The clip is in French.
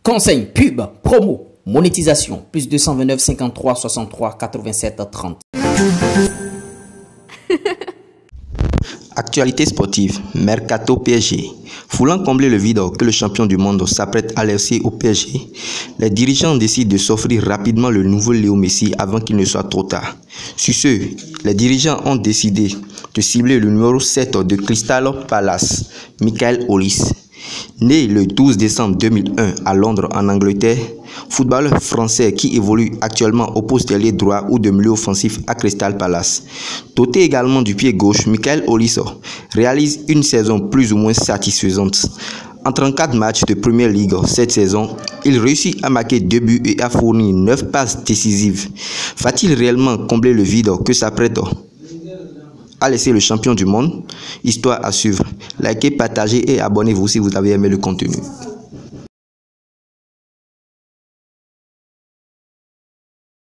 Conseil, pub, promo, monétisation, plus 229 53 63 87 30. Actualité sportive, Mercato PSG. Voulant combler le vide que le champion du monde s'apprête à laisser au PSG, les dirigeants décident de s'offrir rapidement le nouveau Léo Messi avant qu'il ne soit trop tard. Sur ce, les dirigeants ont décidé de cibler le numéro 7 de Crystal Palace, Michael Olise. Né le 12 décembre 2001 à Londres en Angleterre, footballeur français qui évolue actuellement au poste d'ailier droit ou de milieu offensif à Crystal Palace. Doté également du pied gauche, Michael Olise réalise une saison plus ou moins satisfaisante. En 34 matchs de Premier League cette saison, il réussit à marquer 2 buts et à fournir 9 passes décisives. Va-t-il réellement combler le vide que s'apprête à laisser le champion du monde? Histoire à suivre. Likez, partagez et abonnez-vous si vous avez aimé le contenu.